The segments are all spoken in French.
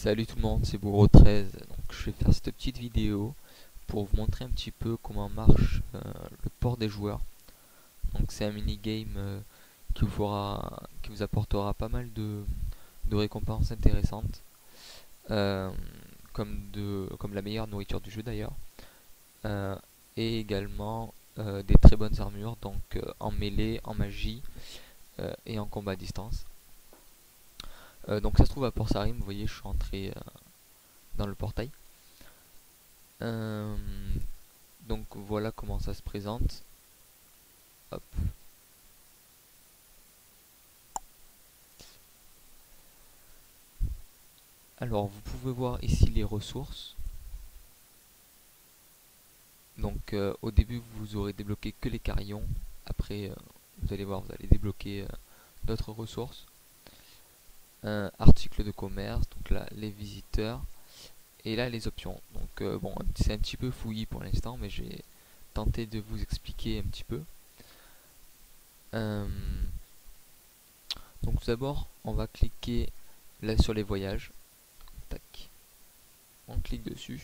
Salut tout le monde, c'est Bourreau13. Donc je vais faire cette petite vidéo pour vous montrer un petit peu comment marche le port des joueurs. Donc c'est un mini-game qui vous apportera pas mal de récompenses intéressantes, euh, comme la meilleure nourriture du jeu d'ailleurs, euh, et également des très bonnes armures, donc en mêlée, en magie et en combat à distance. Donc ça se trouve à Port Sarim, vous voyez je suis entré dans le portail. Euh, donc voilà comment ça se présente. Hop. Alors vous pouvez voir ici les ressources. Donc au début vous aurez débloqué que les carillons. Après vous allez voir, vous allez débloquer d'autres ressources. Un article de commerce, donc là les visiteurs. Et là les options. Donc bon, c'est un petit peu fouillis pour l'instant, mais j'ai tenté de vous expliquer un petit peu. Euh, donc tout d'abord on va cliquer là sur les voyages. Tac. On clique dessus.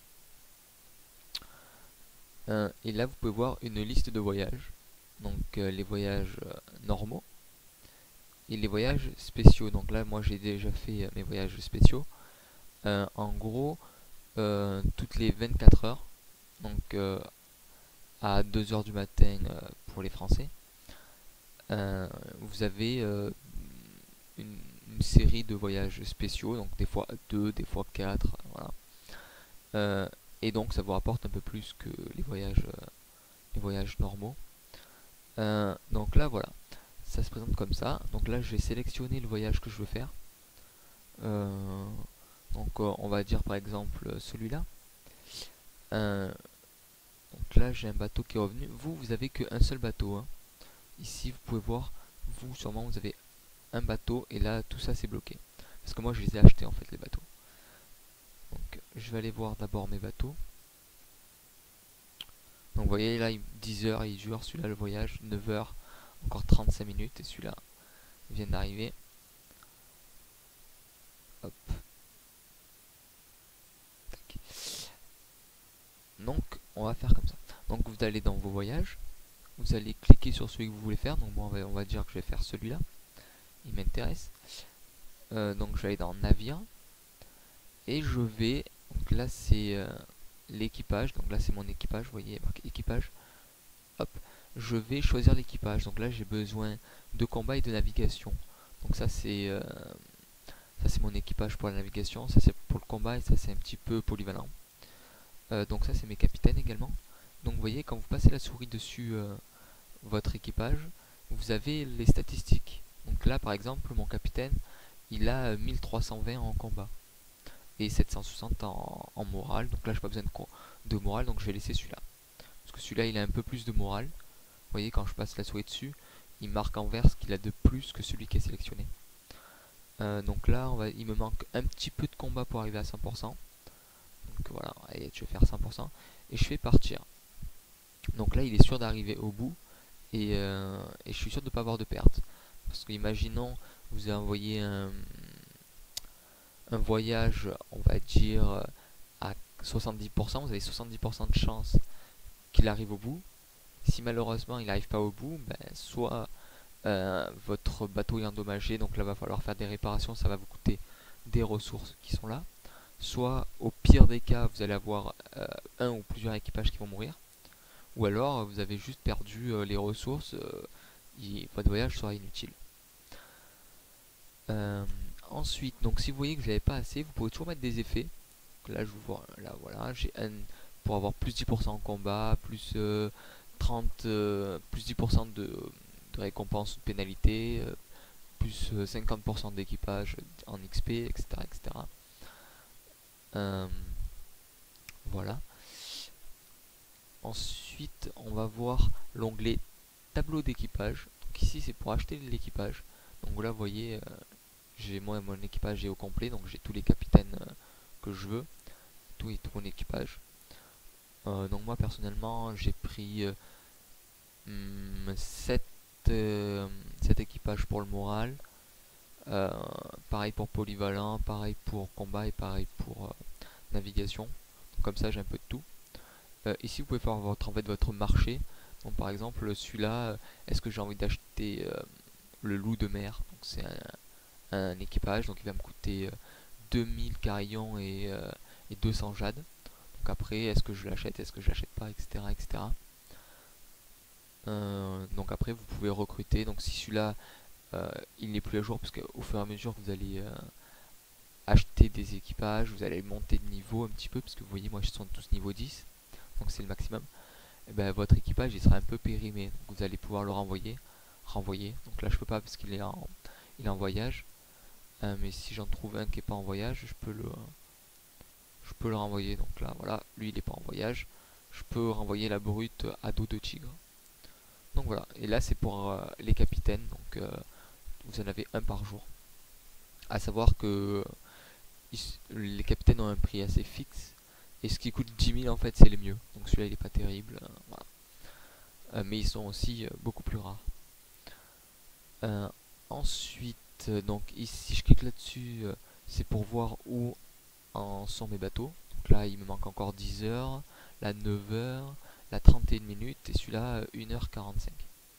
Et là vous pouvez voir une liste de voyages. Donc les voyages normaux et les voyages spéciaux. Donc là moi j'ai déjà fait mes voyages spéciaux. En gros, toutes les 24 heures, donc à 2 heures du matin pour les Français, vous avez une série de voyages spéciaux, donc des fois 2, des fois 4, voilà. Et donc ça vous rapporte un peu plus que les voyages normaux. Donc là voilà, ça se présente comme ça. Donc là j'ai sélectionné le voyage que je veux faire. Euh, on va dire par exemple celui-là. Donc là j'ai un bateau qui est revenu. Vous avez qu'un seul bateau, hein. Ici vous pouvez voir, vous sûrement vous avez un bateau et là tout ça c'est bloqué. Parce que moi je les ai achetés en fait les bateaux. Donc je vais aller voir d'abord mes bateaux. Donc vous voyez là 10 heures il dure celui-là le voyage, 9 heures, encore 35 minutes et celui-là vient d'arriver. Hop. Tac. Donc on va faire comme ça. Donc vous allez dans vos voyages, vous allez cliquer sur celui que vous voulez faire. Donc bon, on va dire que je vais faire celui-là, il m'intéresse. Donc je vais aller dans navire et je vais, donc là c'est l'équipage, donc là c'est mon équipage, vous voyez marqué équipage. Hop, je vais choisir l'équipage. Donc là j'ai besoin de combat et de navigation. Donc ça c'est mon équipage pour la navigation, ça c'est pour le combat et ça c'est un petit peu polyvalent. Donc ça c'est mes capitaines également. Donc vous voyez quand vous passez la souris dessus votre équipage, vous avez les statistiques. Donc là par exemple mon capitaine il a 1320 en combat et 760 en morale. Donc là j'ai pas besoin de morale, donc je vais laisser celui-là. Parce que celui-là il a un peu plus de morale. Vous voyez quand je passe la souris dessus, il marque en vert ce qu'il a de plus que celui qui est sélectionné. Donc là il me manque un petit peu de combat pour arriver à 100%. Donc voilà, allez, je vais faire 100% et je fais partir. Donc là il est sûr d'arriver au bout et je suis sûr de ne pas avoir de perte. Parce que imaginons vous avez envoyé un voyage, on va dire à 70%, vous avez 70% de chance qu'il arrive au bout. Si malheureusement il n'arrive pas au bout, ben, soit votre bateau est endommagé, donc là va falloir faire des réparations, ça va vous coûter des ressources qui sont là. Soit au pire des cas, vous allez avoir un ou plusieurs équipages qui vont mourir. Ou alors vous avez juste perdu les ressources, votre voyage sera inutile. Euh, Ensuite, donc si vous voyez que vous n'avez pas assez, vous pouvez toujours mettre des effets. Donc là je vous vois, là voilà, j'ai un pour avoir plus 10% en combat, plus 30, plus 10% de récompense ou de pénalité, plus 50% d'équipage en XP, etc. etc. Euh, voilà. Ensuite, on va voir l'onglet tableau d'équipage. Donc ici, c'est pour acheter l'équipage. Donc là, vous voyez, j'ai moi mon équipage est au complet, donc j'ai tous les capitaines que je veux, tout mon équipage. Donc moi personnellement, j'ai pris 7 équipages pour le moral, Pareil pour polyvalent, pareil pour combat et pareil pour navigation. Donc comme ça j'ai un peu de tout. Ici vous pouvez faire votre marché. Donc par exemple celui-là, est-ce que j'ai envie d'acheter le loup de mer? Donc c'est un équipage, donc il va me coûter 2000 carillons et 200 jades. Donc après, est-ce que je l'achète, est-ce que je l'achète pas, etc. etc. Donc après vous pouvez recruter. Donc si celui-là il n'est plus à jour, parce qu'au fur et à mesure que vous allez acheter des équipages, vous allez monter de niveau un petit peu, parce que vous voyez moi ils sont tous niveau 10, donc c'est le maximum. Et ben, votre équipage il sera un peu périmé, donc vous allez pouvoir le renvoyer. Donc là je peux pas parce qu'il est en voyage. Mais si j'en trouve un qui est pas en voyage, je peux le renvoyer. Donc là voilà, lui il est pas en voyage. Je peux renvoyer la brute à dos de tigre. Donc voilà, et là c'est pour les capitaines, donc vous en avez un par jour. À savoir que les capitaines ont un prix assez fixe, et ce qui coûte 10 000 en fait c'est les mieux. Donc celui-là il est pas terrible, voilà. Mais ils sont aussi beaucoup plus rares. Ensuite, donc ici si je clique là-dessus, c'est pour voir où en sont mes bateaux. Donc là il me manque encore 10 heures, là 9 heures, là 31 minutes, et celui-là 1h45.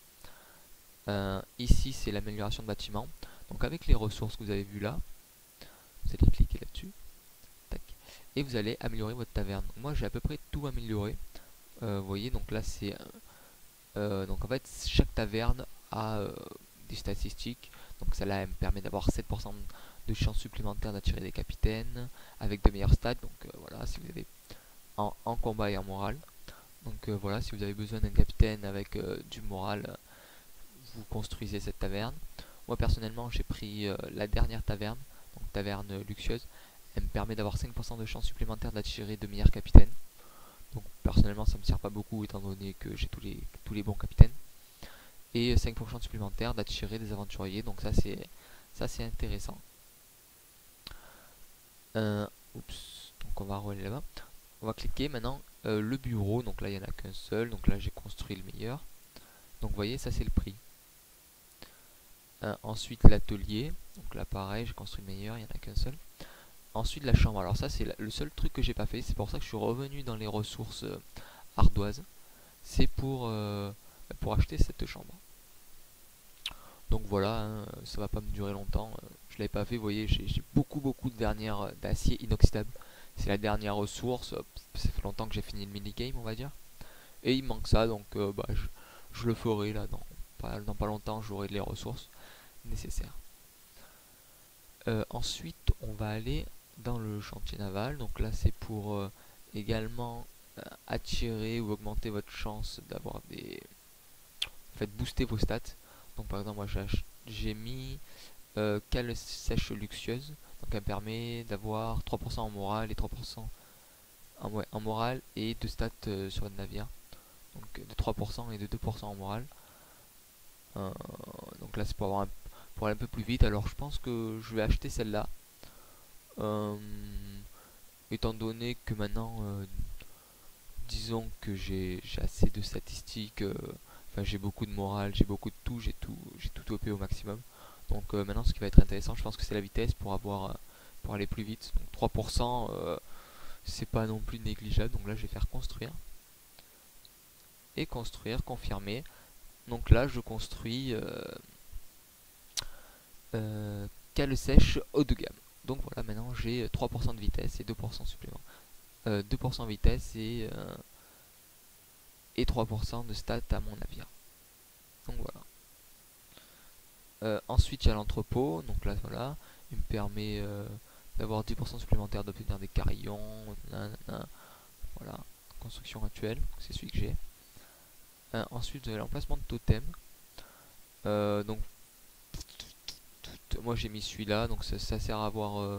Ici c'est l'amélioration de bâtiment. Donc avec les ressources que vous avez vues là, vous allez cliquer là-dessus, tac, et vous allez améliorer votre taverne. Donc moi j'ai à peu près tout amélioré. Vous voyez, donc là c'est donc en fait chaque taverne a des statistiques. Donc celle-là elle me permet d'avoir 7% de chance supplémentaire d'attirer des capitaines avec de meilleurs stats. Donc voilà, si vous avez en combat et en moral. Donc voilà, si vous avez besoin d'un capitaine avec du moral, vous construisez cette taverne. Moi personnellement j'ai pris la dernière taverne, donc taverne luxueuse. Elle me permet d'avoir 5% de chance supplémentaire d'attirer de meilleurs capitaines. Donc personnellement ça me sert pas beaucoup étant donné que j'ai tous les bons capitaines. Et 5% supplémentaires d'attirer des aventuriers, donc ça c'est intéressant. Oups, donc on va reler là-bas. On va cliquer maintenant le bureau, donc là il n'y en a qu'un seul, donc là j'ai construit le meilleur. Donc vous voyez, ça c'est le prix. Ensuite l'atelier, donc là pareil, j'ai construit le meilleur, il n'y en a qu'un seul. Ensuite la chambre, alors ça c'est le seul truc que j'ai pas fait, c'est pour ça que je suis revenu dans les ressources ardoises. C'est pour acheter cette chambre. Donc voilà, hein, ça va pas me durer longtemps. Je l'avais pas fait, vous voyez, j'ai beaucoup de vernières d'acier inoxydable. C'est la dernière ressource. Ça fait longtemps que j'ai fini le minigame, on va dire. Et il me manque ça, donc bah, je le ferai là dans pas longtemps, j'aurai les ressources nécessaires. Ensuite, on va aller dans le chantier naval. Donc là, c'est pour également attirer ou augmenter votre chance d'avoir des... En fait, booster vos stats. Donc par exemple, moi j'ai mis cale sèche luxueuse. Donc elle me permet d'avoir 3% en morale et 3% en morale et de stats sur le navire. Donc de 3% et de 2% en morale. Donc là c'est pour aller un peu plus vite. Alors je pense que je vais acheter celle-là. Étant donné que maintenant, disons que j'ai assez de statistiques, enfin j'ai beaucoup de morale, j'ai beaucoup de tout, j'ai tout opé au maximum. Donc maintenant ce qui va être intéressant, je pense que c'est la vitesse pour aller plus vite. Donc 3%, c'est pas non plus négligeable. Donc là je vais faire construire. Et construire, confirmer. Donc là je construis cale sèche haut de gamme. Donc voilà, maintenant j'ai 3% de vitesse et 2% supplément. 2% vitesse et 3% de stats à mon navire. Donc voilà. Ensuite il y a l'entrepôt. Donc là voilà, il me permet d'avoir 10% supplémentaire d'obtenir des carillons. Nanana. Voilà, construction actuelle, c'est celui que j'ai. Ensuite vous avez l'emplacement de totem. Donc moi j'ai mis celui-là, donc ça sert à avoir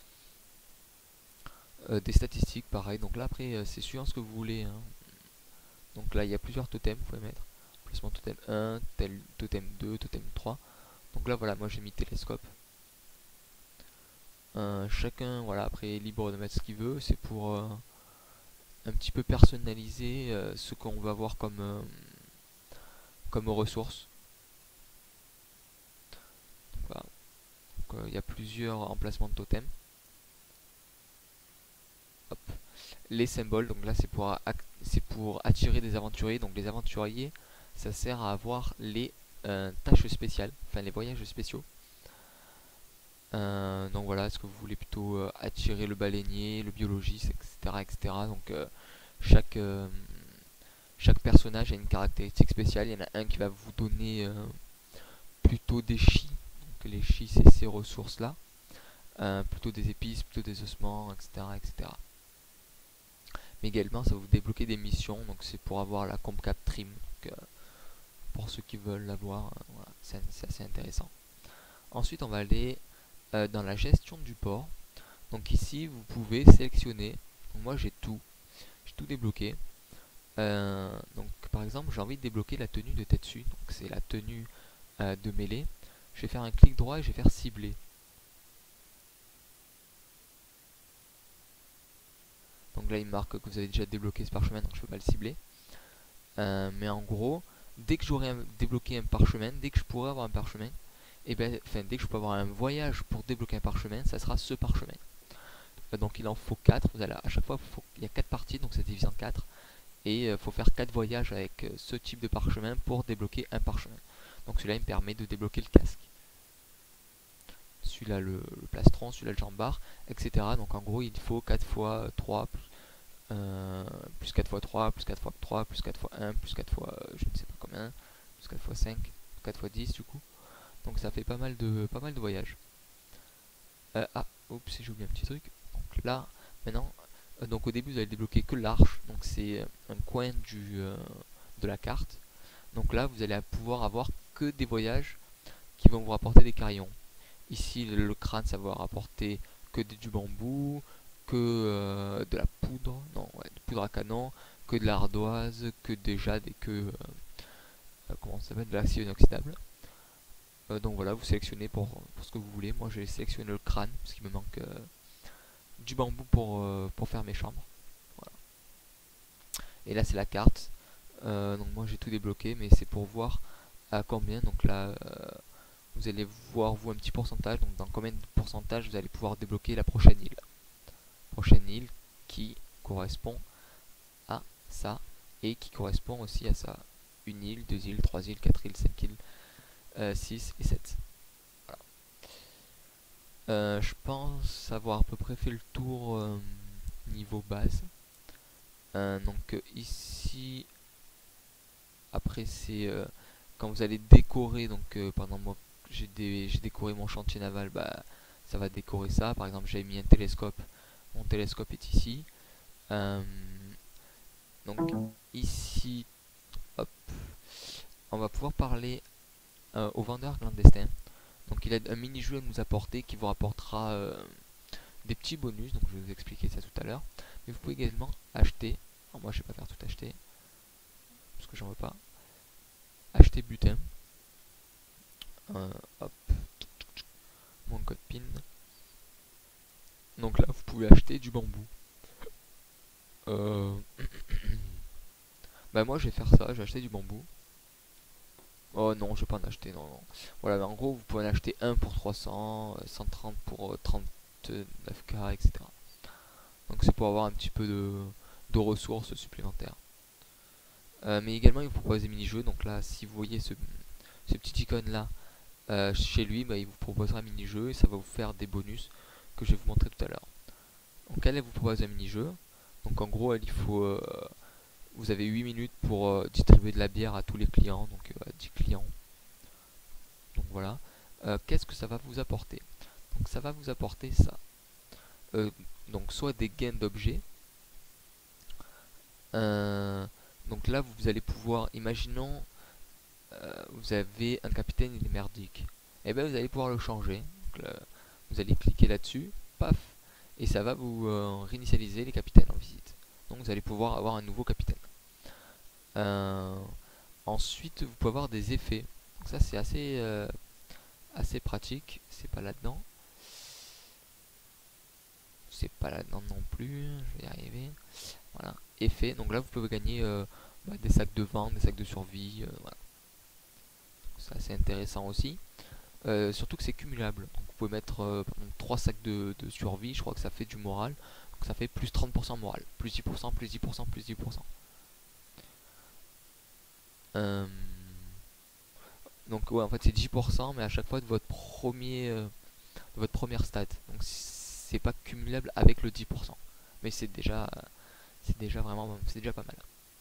des statistiques pareil. Donc là après c'est suivant ce que vous voulez, hein. Donc là il y a plusieurs totems, vous pouvez mettre placement totem 1, tel totem 2, totem 3. Donc là voilà, moi j'ai mis télescope. Chacun voilà après est libre de mettre ce qu'il veut. C'est pour un petit peu personnaliser ce qu'on va avoir comme ressources. Donc, voilà. il y a plusieurs emplacements de totems. Hop. Les symboles, donc là c'est pour attirer des aventuriers. Donc les aventuriers, ça sert à avoir les tâches spéciales, enfin les voyages spéciaux. Donc voilà, est-ce que vous voulez plutôt attirer le baleinier, le biologiste, etc. etc. Donc chaque, chaque personnage a une caractéristique spéciale. Il y en a un qui va vous donner plutôt des chi. Donc les chi c'est ces ressources là. Plutôt des épices, plutôt des ossements, etc. etc. Mais également ça va vous débloquer des missions. Donc c'est pour avoir la comp cap trim. Donc, pour ceux qui veulent l'avoir, voilà, c'est assez intéressant. Ensuite on va aller dans la gestion du port. Donc ici vous pouvez sélectionner. Donc moi j'ai tout débloqué. Donc par exemple j'ai envie de débloquer la tenue de Tetsu. Donc c'est la tenue de mêlée. Je vais faire un clic droit et je vais faire cibler. Donc là il marque que vous avez déjà débloqué ce parchemin, donc je ne peux pas le cibler. Mais en gros, dès que j'aurai débloqué un parchemin, dès que je pourrai avoir un parchemin, et ben, enfin dès que je peux avoir un voyage pour débloquer un parchemin, ça sera ce parchemin. Donc il en faut 4, vous allez, à chaque fois il y a 4 parties, donc c'est divisé en 4. Et il faut faire 4 voyages avec ce type de parchemin pour débloquer un parchemin. Donc celui-là il me permet de débloquer le casque. Celui-là le plastron, celui-là le jambard, etc. Donc en gros il faut 4 fois 3, plus 4 fois 3, plus 4 fois 3, plus 4 fois 1, plus 4 fois je ne sais pas combien, plus 4 fois 5, 4 fois 10 du coup. Donc ça fait pas mal de voyages. Oups, j'ai oublié un petit truc. Donc là, maintenant, donc au début vous allez débloquer que l'arche, donc c'est un coin de la carte. Donc là vous allez pouvoir avoir que des voyages qui vont vous rapporter des carillons. Ici le crâne ça va rapporter que du bambou, que de la poudre, non ouais, de poudre à canon, que de l'ardoise, que des jades et que comment ça s'appelle, de l'acier inoxydable. Donc voilà, vous sélectionnez pour ce que vous voulez. Moi j'ai sélectionné le crâne parce qu'il me manque du bambou pour faire mes chambres. Voilà. Et là c'est la carte. Donc moi j'ai tout débloqué, mais c'est pour voir à combien. Donc là vous allez voir vous un petit pourcentage. Donc dans combien de pourcentage vous allez pouvoir débloquer la prochaine île. Prochaine île qui correspond à ça et qui correspond aussi à ça. Une île, 2 îles, 3 îles, 4 îles, 5 îles, 6 et 7. Je pense avoir à peu près fait le tour niveau base. Donc ici, après c'est quand vous allez décorer. Donc pendant moi j'ai décoré mon chantier naval, bah ça va décorer ça. Par exemple j'ai mis un télescope. Mon télescope est ici. Donc ici, hop, on va pouvoir parler au vendeur clandestin. Donc il a un mini-jeu à nous apporter qui vous rapportera des petits bonus, donc je vais vous expliquer ça tout à l'heure. Mais vous pouvez également acheter, alors moi je vais pas faire tout acheter, parce que j'en veux pas. Acheter butin. Hop, mon code PIN. Donc là vous pouvez acheter du bambou. Bah moi je vais faire ça, je vais acheter du bambou. Oh non, je vais pas en acheter, non, non. Voilà, mais en gros, vous pouvez en acheter un pour 300, 130 pour 39k, etc. Donc c'est pour avoir un petit peu de ressources supplémentaires. Mais également, il vous propose des mini-jeux. Donc là, si vous voyez ce petit icône là chez lui, bah, il vous proposera un mini-jeu et ça va vous faire des bonus que je vais vous montrer tout à l'heure. Donc elle vous propose un mini-jeu. Donc en gros, il faut... vous avez 8 minutes pour distribuer de la bière à tous les clients, donc à 10 clients. Donc voilà. Qu'est-ce que ça va vous apporter? Donc ça va vous apporter ça. Donc soit des gains d'objets. Donc là vous allez pouvoir, imaginons vous avez un capitaine, il est merdique. Et bien vous allez pouvoir le changer. Donc là, vous allez cliquer là-dessus, paf, et ça va vous réinitialiser les capitaines en visite. Donc vous allez pouvoir avoir un nouveau capitaine. Ensuite vous pouvez avoir des effets. Donc ça c'est assez pratique. C'est pas là-dedans. C'est pas là-dedans non plus. Je vais y arriver. Voilà. Effet. Donc là vous pouvez gagner des sacs de vente, des sacs de survie. Voilà. C'est assez intéressant aussi. surtout que c'est cumulable. Donc vous pouvez mettre par exemple, 3 sacs de survie, je crois que ça fait du moral. Donc ça fait plus 30% moral, plus 10%, plus 10%, plus 10%. Euh, donc ouais, en fait c'est 10%, mais à chaque fois de votre de votre première stat. Donc c'est pas cumulable avec le 10%. Mais c'est déjà vraiment, c'est déjà pas mal.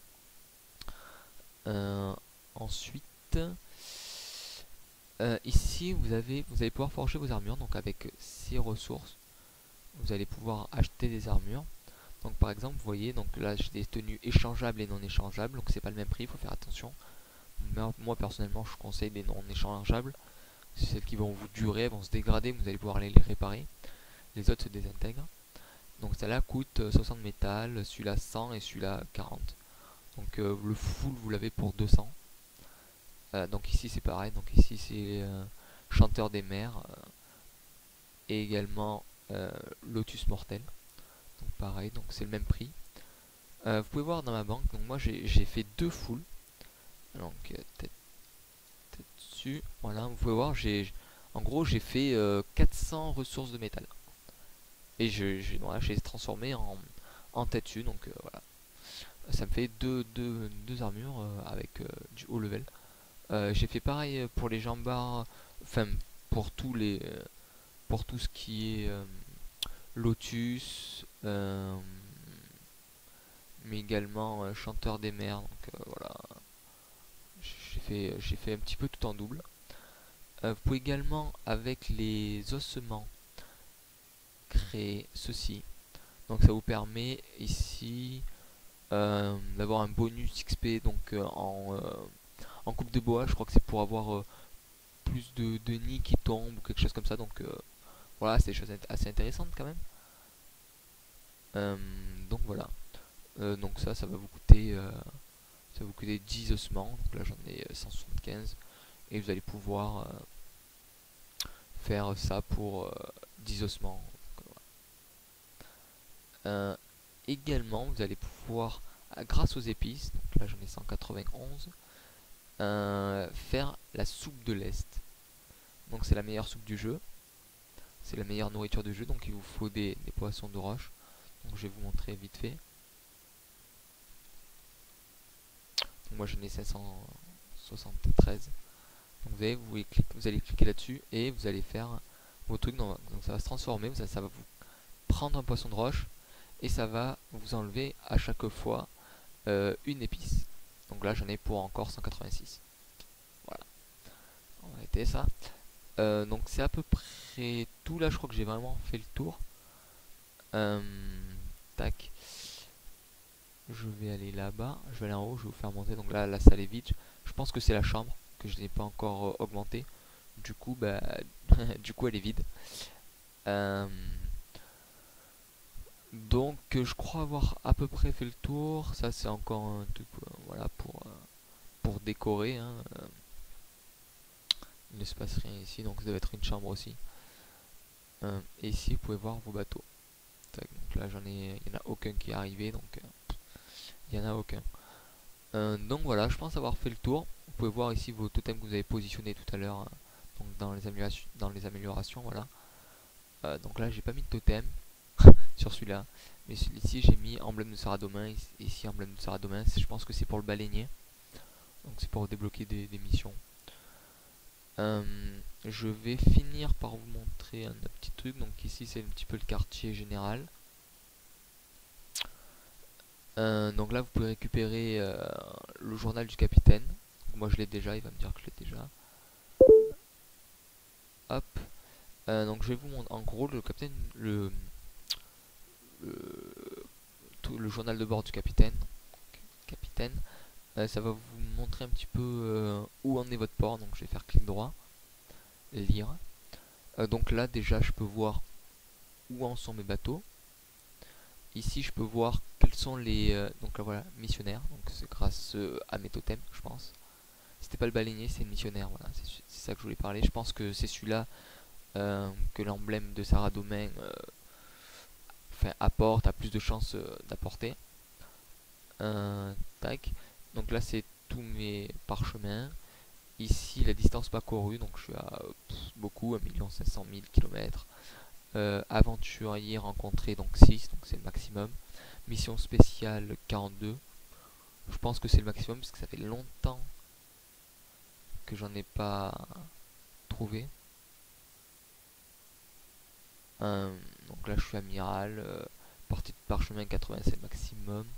Ensuite, ici vous allez pouvoir forger vos armures. Donc avec ces ressources, vous allez pouvoir acheter des armures. Donc par exemple, vous voyez, donc là j'ai des tenues échangeables et non échangeables. Donc c'est pas le même prix, il faut faire attention. Moi personnellement, je conseille des non échangeables. C'est celles qui vont vous durer, vont se dégrader, vous allez pouvoir aller les réparer. Les autres se désintègrent. Donc celle-là coûte 60 métal, celui-là 100 et celui-là 40. Donc le full vous l'avez pour 200. Donc ici c'est pareil, donc ici c'est Chanteur des mers et également Lotus Mortel. Donc pareil, donc c'est le même prix. Vous pouvez voir dans ma banque, donc moi j'ai fait 2 full. Donc tête dessus, voilà, vous pouvez voir, en gros j'ai fait 400 ressources de métal. Et voilà, j'ai transformé en tête dessus, donc voilà. Ça me fait deux armures avec du haut level. J'ai fait pareil pour les jambards, enfin pour pour tout ce qui est Lotus, mais également Chanteur des mers. Donc voilà, j'ai fait un petit peu tout en double. Vous pouvez également avec les ossements créer ceci. Donc ça vous permet ici d'avoir un bonus XP donc en coupe de bois. Je crois que c'est pour avoir plus de nids qui tombent ou quelque chose comme ça. Donc voilà, c'est des choses assez intéressantes quand même. Donc voilà. Donc ça va vous coûter ça va vous coûter 10 ossements. Donc là j'en ai 175 et vous allez pouvoir faire ça pour 10 ossements. Donc, voilà. Également vous allez pouvoir grâce aux épices, donc là j'en ai 191, faire la soupe de l'Est. Donc c'est la meilleure soupe du jeu. C'est la meilleure nourriture du jeu, donc il vous faut des poissons de roche. Donc je vais vous montrer vite fait. Donc moi j'en ai 573. Donc vous allez cliquer là-dessus et vous allez faire vos trucs. Donc ça va se transformer, ça va vous prendre un poisson de roche et ça va vous enlever à chaque fois une épice. Donc là j'en ai pour encore 186. Voilà, on va arrêter ça. Donc c'est à peu près tout. Là je crois que j'ai vraiment fait le tour. Tac. Je vais aller là-bas, je vais aller en haut, je vais vous faire monter. Donc là la salle est vide. Je pense que c'est la chambre que je n'ai pas encore augmentée. Du coup bah du coup elle est vide. Donc je crois avoir à peu près fait le tour. Ça c'est encore un truc voilà pour décorer hein. Il ne se passe rien ici, donc ça doit être une chambre aussi. Et ici vous pouvez voir vos bateaux. Tac, donc là il n'y en a aucun qui est arrivé, donc il n'y en a aucun. Donc voilà, je pense avoir fait le tour. Vous pouvez voir ici vos totems que vous avez positionnés tout à l'heure donc dans les améliorations, voilà. Donc là j'ai pas mis de totem sur celui-là, mais ici j'ai mis emblème de Saradomin, ici emblème de Saradomin, je pense que c'est pour le baleinier, donc c'est pour débloquer des missions. Je vais finir par vous montrer un petit truc. Donc ici c'est un petit peu le quartier général. Donc là vous pouvez récupérer le journal du capitaine. Donc moi je l'ai déjà, il va me dire que je l'ai déjà. Hop. Donc je vais vous montrer en gros le capitaine, le journal de bord du capitaine. Capitaine. Ça va vous montrer un petit peu où en est votre port. Donc je vais faire clic droit, lire. Donc là déjà je peux voir où en sont mes bateaux. Ici je peux voir quels sont les donc là voilà missionnaires, donc c'est grâce à mes totems je pense. C'était pas le baleinier, c'est le missionnaire, voilà, c'est ça que je voulais parler. Je pense que c'est celui-là que l'emblème de Saradomin apporte, a plus de chances d'apporter. Tac. Donc là c'est tous mes parchemins. Ici la distance parcourue, donc je suis à beaucoup, 1 500 000 km. Aventurier rencontré, donc 6, donc c'est le maximum. Mission spéciale 42. Je pense que c'est le maximum parce que ça fait longtemps que j'en ai pas trouvé. Donc là je suis amiral. Partie de parchemin 80 c'est le maximum.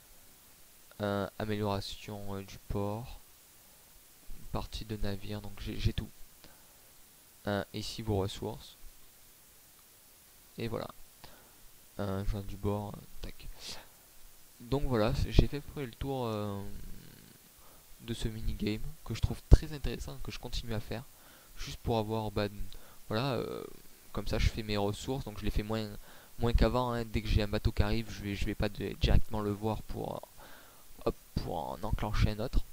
Amélioration du port. Partie de navire, donc j'ai tout. Ici vos ressources. Et voilà. Joint du bord. Tac. Donc voilà, j'ai fait le tour de ce mini-game que je trouve très intéressant, que je continue à faire. Juste pour avoir, voilà, comme ça je fais mes ressources, donc je les fais moins qu'avant. Hein. Dès que j'ai un bateau qui arrive, je vais pas directement le voir pour en enclencher un autre.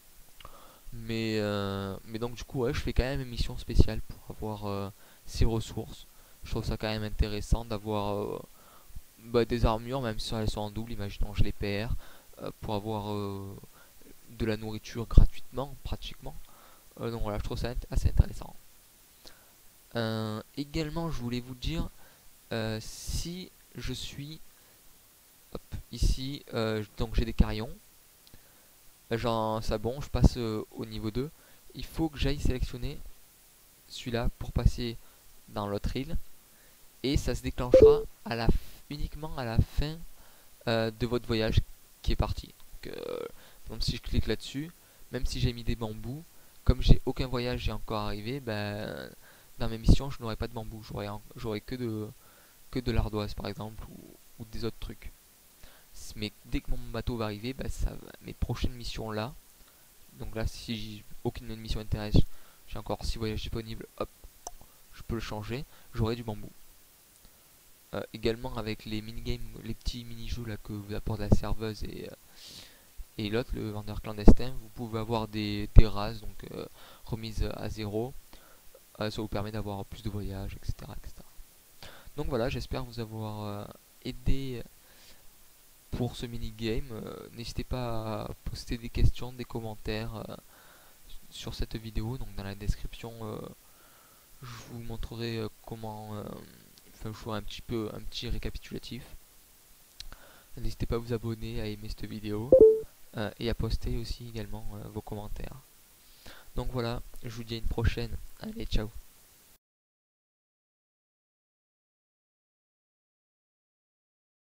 Mais donc du coup ouais, je fais quand même une mission spéciale pour avoir ces ressources. Je trouve ça quand même intéressant d'avoir des armures, même si elles sont en double, imaginons je les perds, pour avoir de la nourriture gratuitement, pratiquement. Donc voilà, je trouve ça assez intéressant. Également, je voulais vous dire, si je suis hop, ici, donc j'ai des carillons, genre ça bon, je passe au niveau 2. Il faut que j'aille sélectionner celui-là pour passer dans l'autre île, et ça se déclenchera uniquement à la fin de votre voyage qui est parti. Donc si je clique là-dessus, même si j'ai mis des bambous, comme j'ai aucun voyage j'ai encore arrivé, dans mes missions je n'aurai pas de bambou, j'aurai que de l'ardoise par exemple ou des autres trucs. Mais dès que mon bateau va arriver, mes prochaines missions là, donc là si aucune mission intéresse, j'ai encore 6 voyages disponibles, hop, je peux le changer, j'aurai du bambou. Également avec les minigames, les petits mini-jeux là que vous apporte la serveuse et l'autre, le vendeur clandestin, vous pouvez avoir des races, donc remises à 0. Ça vous permet d'avoir plus de voyages, etc., etc. Donc voilà, j'espère vous avoir aidé pour ce mini-game. N'hésitez pas à poster des questions, des commentaires sur cette vidéo. Donc dans la description, je vous montrerai comment... Enfin, je ferai un petit récapitulatif. N'hésitez pas à vous abonner, à aimer cette vidéo et à poster aussi également vos commentaires. Donc voilà, je vous dis à une prochaine. Allez, ciao.